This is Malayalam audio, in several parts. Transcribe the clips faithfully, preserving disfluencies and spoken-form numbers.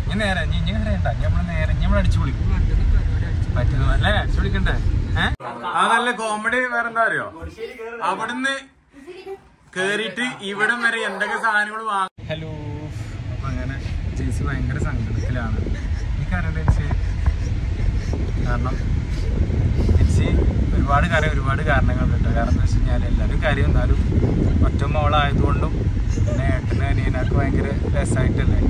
ഞാൻ നേരെ ഇനി അറിയണ്ട നമ്മള് നേരെ നമ്മൾ അടിച്ചു വിളിക്കും പറ്റുന്നു അല്ലേ? അടിച്ചു വിളിക്കണ്ടേ? ഏഹ് ആ നല്ല കോമഡി വേറെന്താ അറിയോ, അവിടുന്ന് കേറിയിട്ട് ഇവിടം വരെ എന്തൊക്കെ സാധനങ്ങൾ വാങ്ങും. ഹലോ, അപ്പൊ അങ്ങനെ ചേച്ചി ഭയങ്കര സങ്കടത്തിലാണ്. എനിക്കറിയാം ചേച്ചി, കാരണം ചേച്ചി ഒരുപാട് കാര്യം ഒരുപാട് കാരണങ്ങളുണ്ട്. കാരണം എന്താ വെച്ച് കഴിഞ്ഞാൽ എല്ലാവരും കാര്യം എന്നാലും ഒറ്റ മോളായതുകൊണ്ടും പിന്നെ ഏട്ടനും അനിയനൊക്കെ ഭയങ്കര രസമായിട്ടല്ലേ.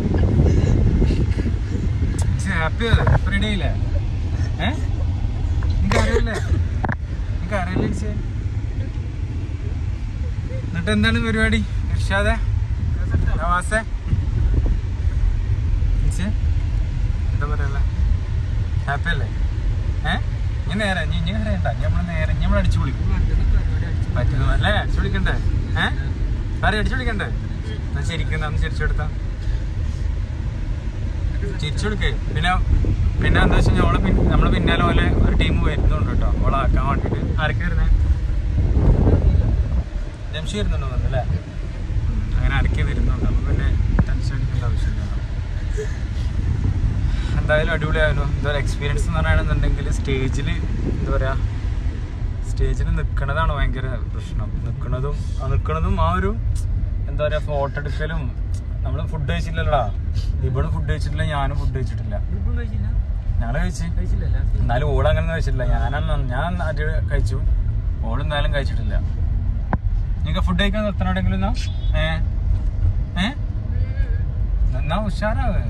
ഹാപ്പി റെഡി ആയില്ലേ? ഏഹ് എനിക്കറിയില്ലേ എനിക്കറിയില്ല ചേച്ചി. എന്നിട്ട് എന്താണ് പരിപാടി ഇർഷാദേ നവാസേ? ചേച്ചി എന്താ പറയല്ലേ, ഹാപ്പി അല്ലേ? ഏഹ് ഇനി നേരെ ഇനി ഇനി അറിയണ്ട നമ്മൾ നേരെ നമ്മൾ അടിച്ചു വിളിക്കും പറ്റുന്നു അല്ലേ? അടിച്ചു വിളിക്കണ്ടേ? ഏഹ് പറയും അടിച്ചു വിളിക്കണ്ടേ? എന്നാ ശരിക്കും അന്ന് ചിരിച്ചെടുത്താ ചിരിച്ചു കൊടുക്കേ. പിന്നെ പിന്നെ എന്താ വെച്ച് കഴിഞ്ഞാൽ ഓളെ പിന്നെ നമ്മളെ പിന്നാലെ പോലെ ഒരു ടീം വരുന്നുണ്ട് കേട്ടോ ഓളെ ആക്കാൻ വേണ്ടിയിട്ട്. ആരൊക്കെ വരുന്നേ? ജംഷി വരുന്നുണ്ടോ അല്ലേ? അങ്ങനെ ആരൊക്കെ വരുന്നുണ്ട്. അപ്പൊ പിന്നെ ടെൻഷൻ അടിക്കേണ്ട ആവശ്യമില്ല. എന്തായാലും അടിപൊളിയായിരുന്നു. എന്താ പറയുക, എക്സ്പീരിയൻസ് എന്ന് പറയുകയാണെന്നുണ്ടെങ്കിൽ സ്റ്റേജിൽ എന്താ പറയുക, സ്റ്റേജിൽ നിൽക്കണതാണ് ഭയങ്കര പ്രശ്നം. നിൽക്കണതും നിൽക്കണതും ആ ഒരു എന്താ പറയുക ഫോട്ടോ എടുക്കലും. നമ്മൾ ഫുഡ് കഴിച്ചില്ലല്ലോടാ, ഇവിടെ ഫുഡ് കഴിച്ചിട്ടില്ല, ഞാനും ഫുഡ് കഴിച്ചിട്ടില്ല. ഞങ്ങൾ കഴിച്ച് എന്നാലും ഓളങ്ങനെ കഴിച്ചിട്ടില്ല. ഞാനാണ് ഞാൻ അത് കഴിച്ചു, ഓളെന്തായാലും കഴിച്ചിട്ടില്ല. നിങ്ങൾക്ക് ഫുഡ് കഴിക്കാൻ നിർത്തണമെങ്കിലും എന്നാ ഏ ഏ എന്നാ ഉഷാറാവ്.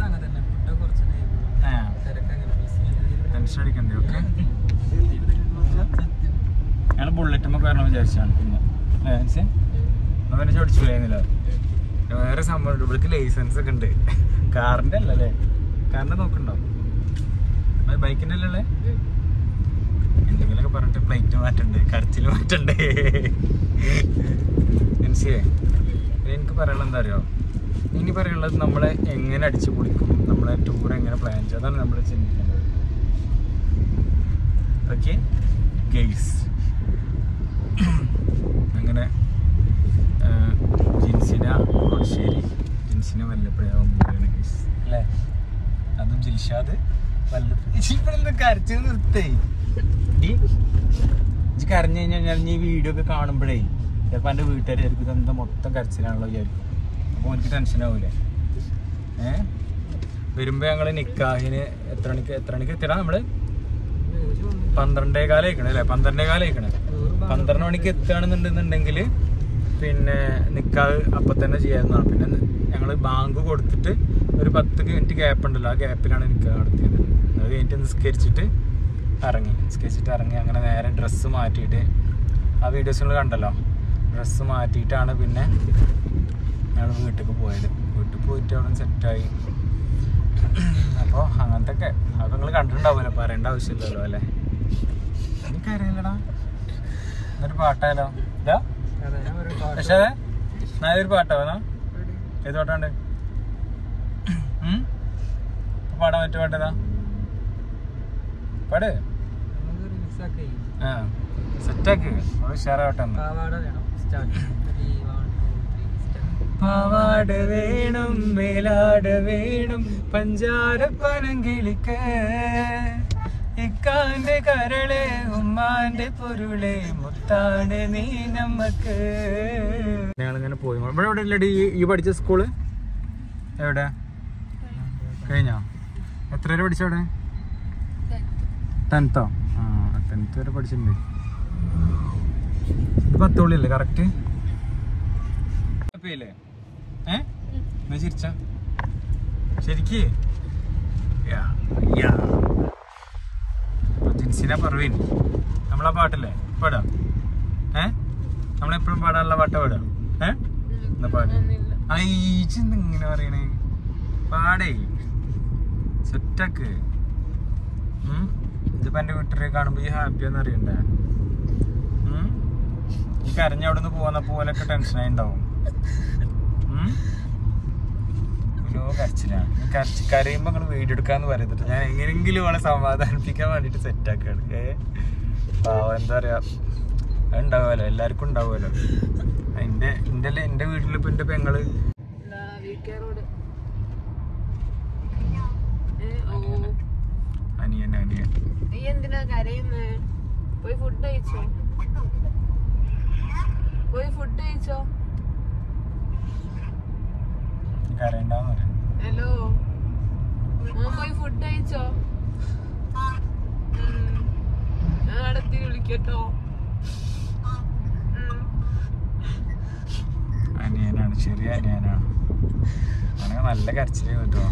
ടെൻഷൻ അടിക്കണ്ടേ? ഓക്കെ, ഞങ്ങൾ ബുള്ളറ്റുമ്മ കയറണം വിചാരിച്ചാണ്. പിന്നെ അവനെ ചോദിച്ചു പോയിരുന്നില്ല. വേറെ സംഭവം ഇവിടേക്ക് ലൈസൻസ് ഒക്കെ ഉണ്ട്. കാറിന്റെ അല്ലല്ലേ? കാറിന്റെ നോക്കണ്ടോ? ബൈക്കിന്റെ അല്ലല്ലേ? എന്തെങ്കിലുമൊക്കെ പറഞ്ഞിട്ട് പ്ലേറ്റ് മാറ്റണ്ടേ, കരച്ചിൽ മാറ്റണ്ടേ? മനസ്സിലായി? എനിക്ക് പറയാനുള്ളത് എന്താ അറിയോ, ഇനി പറയാനുള്ളത് നമ്മളെ എങ്ങനെ അടിച്ചു പൊളിക്കും, നമ്മളെ ടൂർ എങ്ങനെ പ്ലാൻ ചെയ്യും, അതാണ് നമ്മൾ ചിന്തിക്കേണ്ടത്. ഓക്കെ ഗെയ്സ്, അങ്ങനെ ജിൻസിന കൊടശ്ശേരി, ജിൻസിന വല്ലപ്പുഴയാവും പോവുകയാണ് ഗെയ്സ് അല്ലേ? അതും ജിൽഷാദ് വല്ലപ്പുഴ കരച്ചു നിർത്തേ. ഇജ്ജ് കരഞ്ഞു കഴിഞ്ഞാൽ നീ വീഡിയോ ഒക്കെ കാണുമ്പോഴേ ചിലപ്പോൾ എൻ്റെ വീട്ടുകാരായിരിക്കും ഇതെന്താ മൊത്തം കരച്ചിലാണല്ലോ വിചാരിക്കും. അപ്പോൾ എനിക്ക് ടെൻഷനാവൂലേ? ഏഹ് വരുമ്പോൾ ഞങ്ങൾ നിക്കാഹിന് എത്ര മണിക്ക് എത്ര മണിക്ക് എത്തിയടാ? നമ്മള് പന്ത്രണ്ടേ കാലം അയക്കണേ അല്ലേ? പന്ത്രണ്ടേ കാലം അയക്കണേ. പന്ത്രണ്ട് മണിക്ക് എത്തുകയാണെന്നുണ്ടെന്നുണ്ടെങ്കിൽ പിന്നെ നിക്കാഹ് അപ്പം തന്നെ ചെയ്യാവുന്നതാണ്. പിന്നെ ഞങ്ങൾ ബാങ്ക് കൊടുത്തിട്ട് ഒരു പത്ത് മിനിറ്റ് ഗ്യാപ്പ് ഉണ്ടല്ലോ, ആ ഗ്യാപ്പിലാണ് നിക്കാഹ് നടത്തിയത്. അത് കഴിഞ്ഞിട്ട് നിസ്കരിച്ചിട്ട് ഇറങ്ങി നിസ്കരിച്ചിട്ട് ഇറങ്ങി അങ്ങനെ നേരെ ഡ്രസ്സ് മാറ്റിയിട്ട്, ആ വീഡിയോസ് നിങ്ങൾ കണ്ടല്ലോ, ഡ്രസ്സ് മാറ്റിയിട്ടാണ് പിന്നെ ഞങ്ങൾ വീട്ടിലേക്ക് പോയത്. വീട്ടിൽ പോയിട്ട് അവിടെ സെറ്റായി. അപ്പോൾ അങ്ങനത്തെ ഒക്കെ അതൊക്കെ നിങ്ങൾ കണ്ടിട്ടുണ്ടാവുമല്ലോ, പറയേണ്ട ആവശ്യമില്ലല്ലോ അല്ലേ? എനിക്കറിയില്ലടാ. എന്നൊരു പാട്ടായാലോ? ഇതാ പക്ഷേ ഞാനൊരു പാട്ടാവുന്ന ഏത് പാട്ടാണ്ട് പാടാൻ പറ്റും? പാട്ടേതാ? പാട്. ആ സെറ്റാക്ക്, ഉഷാറാവട്ടെ. പാവാട വേണം മേലാട വേണം പഞ്ചാര പനങ്കിളിക്ക്, ഇക്കാന്റെ കരളെ ഉമ്മാന്റെ പൊരുളെ മുത്താണ് നീ നമ്മക്ക്. ഞങ്ങളിങ്ങനെ പോയി. ഇവിടെ എവിടെ ഇല്ലടി ഈ പഠിച്ച സ്കൂള്? എവിടെ കഴിഞ്ഞോ? എത്ര വരെ പഠിച്ചവിടെ? ടെൻത്തോ? ആ ടെൻത്ത് വരെ പഠിച്ചിട്ടുണ്ട്. പത്തോളിയല്ലേ കറക്റ്റ്? ല്ലേ? ഏ എന്നാ ചിരിച്ച ശരിക്ക് ജിൻസിന പർവീൻ നമ്മളാ പാട്ടല്ലേ പാടാം? ഏ നമ്മളെപ്പോഴും പാടാനുള്ള പാട്ട പാടാം. ഏ എന്നാ പാട്. ഐച്ചിന്ന് ഇങ്ങനെ പറയണേ, പാടേ സെറ്റാക്ക്. ഇതിപ്പോ എന്റെ വീട്ടിലെ കാണുമ്പോ ഈ ഹാപ്പിയാന്ന് അറിയണ്ടേ? ഈ കരഞ്ഞ അവിടെ നിന്ന് പോകുന്ന പോലൊക്കെ ടെൻഷനായി ഉണ്ടാവും. ഓരോ കരച്ചിലാണ്. കരച്ച് കരയുമ്പോ നിങ്ങൾ വീഡിയോ എടുക്കാന്ന് പറയുന്നത് ഞാൻ എങ്ങനെയെങ്കിലും അവളെ സമാധാനിപ്പിക്കാൻ വേണ്ടിട്ട് സെറ്റാക്കാണ്. ഏ പാവം എന്താ പറയാ, ഉണ്ടാവുമല്ലോ, എല്ലാവർക്കും ഉണ്ടാവുമല്ലോ. എന്റെ എന്റെ എന്റെ വീട്ടിലിപ്പോ എന്റെ പെങ്ങള് അനിയൻ അനിയൻ. നീ എന്തിനാ കരയുന്നേ? പോയി ഫുഡ് കഴിച്ചോ, പോയി ഫുഡ് കഴിച്ചോ. കരയണ്ടാന്ന് പറയാം. ഹലോ മോൻ പോയി ഫുഡ് കഴിച്ചോ? ഞാൻ നടത്തി വിളിക്കട്ടോ. അനിയനാണ്, ചെറിയ അനിയനാണ്. അങ്ങനെ നല്ല കരച്ചില് കേട്ടോ.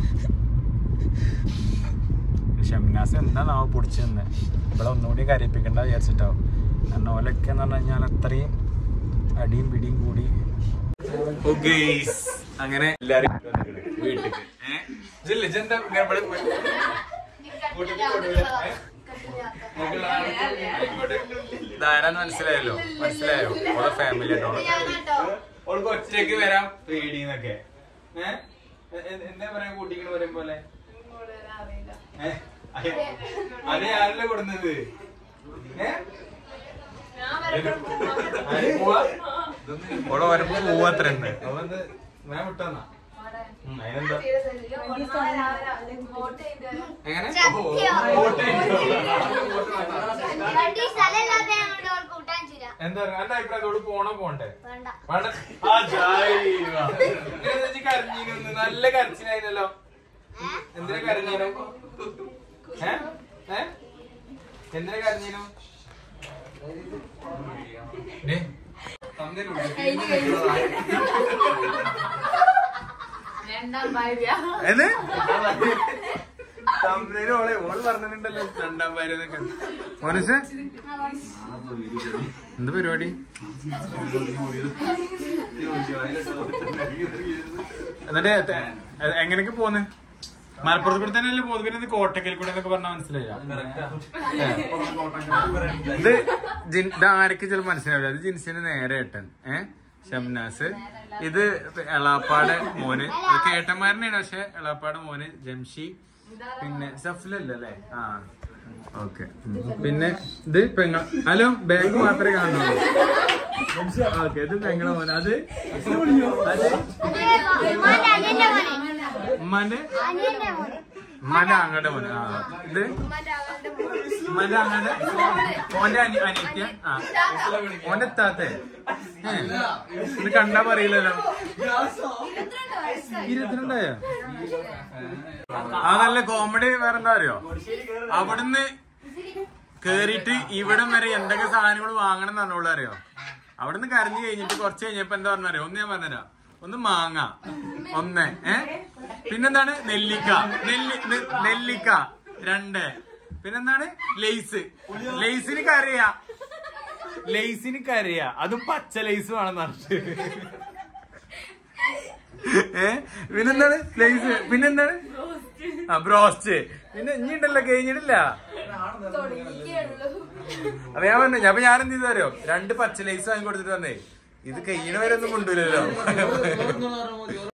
ഷംനാസ് എന്താ നാവ് പൊടിച്ചു തന്നെ ഇവിടെ ഒന്നുകൂടി കരയിപ്പിക്കണ്ട വിചാരിച്ചിട്ടാവും. കാരണം ഓലൊക്കെ എന്ന് പറഞ്ഞു കഴിഞ്ഞാൽ അത്രയും അടിയും പിടിയും കൂടി. അങ്ങനെ എല്ലാരും വീട്ടിൽ ധാരാന്ന് മനസ്സിലായല്ലോ, മനസ്സിലായോ? ഓളെ ഫാമിലി ആയിട്ടോ. ഓൾക്ക് ഒറ്റയ്ക്ക് വരാം പേടിന്നൊക്കെ. ഏഹ് എന്താ പറയാ കൂട്ടിക്കണ് വരും പോലെ. അതെ ആരല്ലേ കൊടുന്നത്? ഓളെ വരുമ്പോ പോവാത്ര ഉണ്ട്. ഞാൻ വിട്ടാന്നാ അതിനെന്താ എങ്ങനെ എന്താ എന്റെ അഭിപ്രായത്തോട് പോണോ പോണ്ടേ? കരഞ്ഞീനൊന്ന് നല്ല കരച്ചിലായിരുന്നല്ലോ. എന്തിനാ കരഞ്ഞീനോ? ഏ ഏ എന്തിനാ കരഞ്ഞീനോ? ഓളെ ഓള് പറഞ്ഞിട്ടുണ്ടല്ലോ രണ്ടാം ഭാര്യ എന്നൊക്കെ. മോനസ് എന്ത് പരിപാടി? എന്നിട്ട് എങ്ങനെയൊക്കെ പോന്ന്? മലപ്പുറത്ത് കൂടെ തന്നെയല്ലേ പോകുന്നത്? പിന്നെ കോട്ടക്കൽ കൂടെ എന്നൊക്കെ പറഞ്ഞാൽ മനസ്സിലായില്ല. ഇത് ഇത് ആരൊക്കെ ചിലപ്പോൾ മനസ്സിലാവില്ല. ഇത് ജിൻസിന്റെ നേരെ ഏട്ടൻ ഏഹ് ഷംനാസ്. ഇത് എളാപ്പാടെ മോന്. ഇതൊക്കെ ഏട്ടന്മാരനെയാണ്, പക്ഷെ എളാപ്പാടെ മോന് ജംഷി. പിന്നെ സഫ്ലല്ലേ? ആ ഓക്കെ. പിന്നെ ഇത് പെങ്ങ. ഹലോ ബാങ്ക് മാത്രമേ കാണുള്ളൂ. ഓക്കെ ഇത് പെങ്ങളെ മോന്. അത് ഉമ്മാന്റെ ഉമ്മാന്റെ അങ്ങടെ മോന്. ആ ഇത് ഉമ്മാന്റെ അങ്ങടെ മോന്റെ അനി അനിയത്യ. ആ മോന്റെ എത്താത്തെ ഇത് കണ്ടാ പറയില്ലല്ലോ. ഇരുപത്തിരണ്ടായോ? ആ നല്ല കോമഡി വേറെന്താ അറിയോ? അവിടുന്ന് കേറിയിട്ട് ഇവിടം വരെ എന്തൊക്കെ സാധനങ്ങൾ വാങ്ങണം എന്ന് പറഞ്ഞോളൂ അറിയോ? അവിടുന്ന് കരഞ്ഞു കഴിഞ്ഞിട്ട് കുറച്ച് കഴിഞ്ഞപ്പോ എന്താ പറഞ്ഞറിയോ? ഒന്ന് ഞാൻ പറഞ്ഞുതരാം. ഒന്ന് മാങ്ങ, ഒന്ന് ഏ പിന്നെന്താണ് നെല്ലിക്ക, നെല്ലി നെല്ലിക്ക രണ്ട്, പിന്നെന്താണ് ലെയ്സ്. ലെയ്സിന് കരയാ, ലെയ്സിന് കരയാ. അതും പച്ച ലെയ്സ് വേണമെന്ന് പറഞ്ഞിട്ട്. ഏ പിന്നെന്താണ് ലെയ്സ്, പിന്നെന്താണ് ആ ബ്രോസ്റ്റ്. പിന്നെ ഇനി ഉണ്ടല്ലോ കഴിഞ്ഞിട്ടില്ല. അപ്പൊ ഞാൻ പറഞ്ഞു. അപ്പൊ ഞാൻ എന്ത് ചെയ്തു അറിയോ? രണ്ട് പച്ച ലേസ് വാങ്ങി കൊടുത്തിട്ട് വന്നേ. ഇത് കഴിയണ വരെ ഒന്നും കൊണ്ടുവരല്ലോ.